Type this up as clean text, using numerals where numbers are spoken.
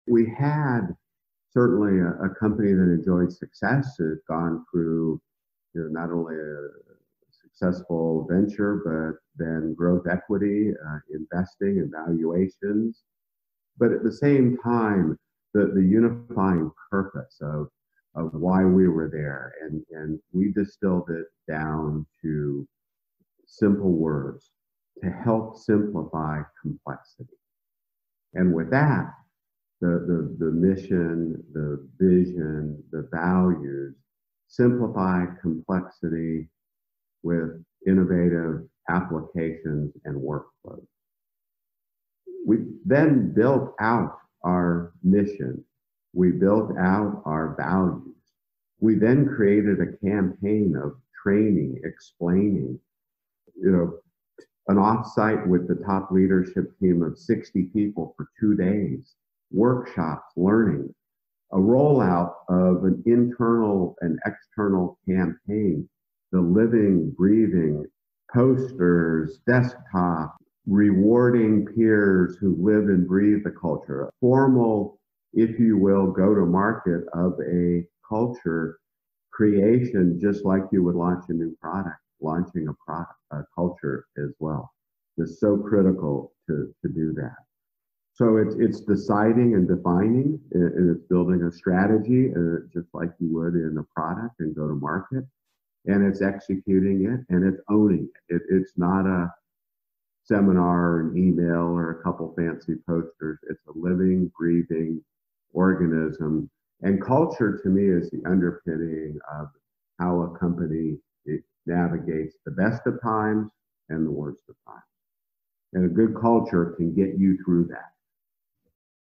We had certainly a company that enjoyed success, has gone through not only a successful venture, but then growth equity, investing and valuations. But at the same time, the unifying purpose of why we were there, and we distilled it down to simple words to help simplify complexity. And with that, the mission, the vision, the values simplify complexity with innovative applications and workflows. We then built out our mission. We built out our values. We then created a campaign of training, explaining, an offsite with the top leadership team of 60 people for 2 days, workshops, learning, a rollout of an internal and external campaign, the living, breathing posters, desktop, rewarding peers who live and breathe the culture, a formal, if you will, go-to-market of a culture creation, just like you would launch a new product, launching a culture as well. It's so critical to do that. So it's deciding and defining, and it's building a strategy, just like you would in a product and go to market, and it's executing it, and it's owning it. It's not a seminar, an email, or a couple fancy posters. It's a living, breathing organism. And culture, to me, is the underpinning of how a company navigates the best of times and the worst of times. And a good culture can get you through that.